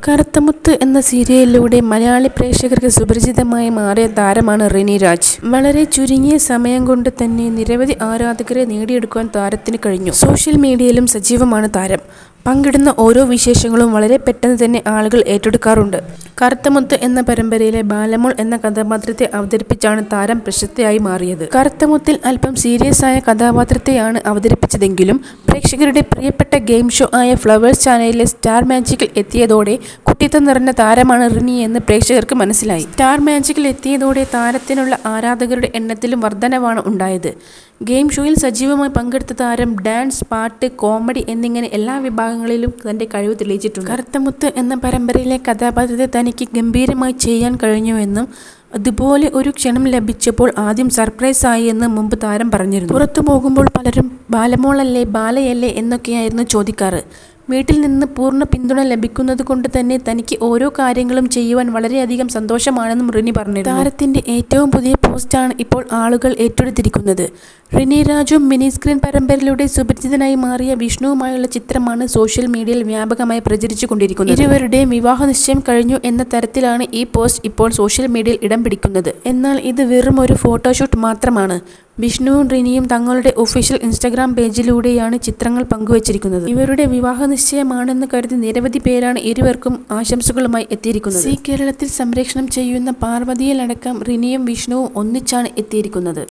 കറുത്തമുത്ത് എന്ന സീരിയലിലൂടെ മലയാളി പ്രേക്ഷകർക്ക് സുപരിചിതമായി മാറിയ താരമാണ് റിനി രാജ്. വളരെ ചുരുങ്ങിയ സമയം കൊണ്ട് തന്നെ നിരവധി ആരാധകരെ നേടിയെടുക്കുവാൻ താരത്തിന് കഴിഞ്ഞു. സോഷ്യൽ മീഡിയയിലും സജീവമാണ് താരം. പങ്കിടുന്ന ഓരോ വിശേഷങ്ങളും വളരെ പെട്ടെന്ന് തന്നെ ആളുകൾ ഏറ്റെടുക്കാറുണ്ട്. കറുത്തമുത്ത് എന്ന പരമ്പരയിലെ ബാലമോൾ എന്ന കഥാപാത്രത്തെ അവതരിപ്പിച്ചാണ് താരം പ്രശസ്തയായി മാറിയത്. കറുത്തമുത്തിൽ അല്പം സീരിയസ് ആയ കഥാപാത്രത്തെയാണ് അവതരിപ്പിച്ചതെങ്കിലും പ്രേക്ഷകരുടെ പ്രിയപ്പെട്ട ഗെയിം ഷോ ആയ ഫ്ലവേഴ്സ് ചാനലിലെ സ്റ്റാർ മാജിക്കിൽ എത്തിയതോടെ കുട്ടിത്തം നിറഞ്ഞ താരമാണ് റിനി എന്ന് പ്രേക്ഷകർക്ക് മനസ്സിലായി. സ്റ്റാർ മാജിക്കിൽ എത്തിയതോടെ താരത്തിനുള്ള ആരാധകരുടെ എണ്ണത്തിലും വർധനവാണ് ഉണ്ടായത്. ഗെയിം ഷോയിൽ സജീവമായി പങ്കെടുത്ത താരം ഡാൻസ്, പാട്ട്, കോമഡി എന്നിങ്ങനെ എല്ലാ വിഭാഗങ്ങളിലും തന്റെ കഴിവ് തെളിയിച്ചിട്ടുണ്ട്. കറുത്തമുത്ത് എന്ന പരമ്പരയിലെ കഥാപാത്രത്തെ തനിക്ക് ഗംഭീരമായി ചെയ്യാൻ കഴിഞ്ഞുവെന്നും അതുപോലെ ഒരു ക്ഷണം ലഭിച്ചപ്പോൾ ആദ്യം സർപ്രൈസ് ആയി എന്ന് മുമ്പ് താരം പറഞ്ഞിരുന്നു. പുറത്തു പോകുമ്പോൾ പലരും ബാലമോളല്ലേ, ബാലയല്ലേ എന്നൊക്കെയായിരുന്നു ചോദിക്കാറ്. വീട്ടിൽ നിന്ന് പൂർണ്ണ പിന്തുണ ലഭിക്കുന്നത് കൊണ്ട് തന്നെ തനിക്ക് ഓരോ കാര്യങ്ങളും ചെയ്യുവാൻ വളരെയധികം സന്തോഷമാണെന്നും റിനി പറഞ്ഞിരുന്നു. താരത്തിന്റെ ഏറ്റവും പുതിയ പോസ്റ്റാണ് ഇപ്പോൾ ആളുകൾ ഏറ്റെടുത്തിരിക്കുന്നത്. റിനി രാജും മിനി സ്ക്രീൻ പരമ്പരയിലൂടെ സുപരിചിതനായി മാറിയ വിഷ്ണുവുമായുള്ള ചിത്രമാണ് സോഷ്യൽ മീഡിയയിൽ വ്യാപകമായി പ്രചരിച്ചു കൊണ്ടിരിക്കുന്നത്. ഇരുവരുടെയും വിവാഹ നിശ്ചയം കഴിഞ്ഞു എന്ന തരത്തിലാണ് ഈ പോസ്റ്റ് ഇപ്പോൾ സോഷ്യൽ മീഡിയയിൽ ഇടം പിടിക്കുന്നത്. എന്നാൽ ഇത് വെറും ഒരു ഫോട്ടോഷൂട്ട് മാത്രമാണ്. വിഷ്ണുവും റിനിയും തങ്ങളുടെ ഒഫീഷ്യൽ ഇൻസ്റ്റാഗ്രാം പേജിലൂടെയാണ് ചിത്രങ്ങൾ പങ്കുവച്ചിരിക്കുന്നത്. ഇവരുടെ വിവാഹ നിശ്ചയമാണെന്ന് കരുതി നിരവധി പേരാണ് ഇരുവർക്കും ആശംസകളുമായി എത്തിയിരിക്കുന്നത്. കേരളത്തിൽ സംപ്രേഷണം ചെയ്യുന്ന പാർവതിയിലടക്കം റിനിയും വിഷ്ണുവും ഒന്നിച്ചാണ് എത്തിയിരിക്കുന്നത്.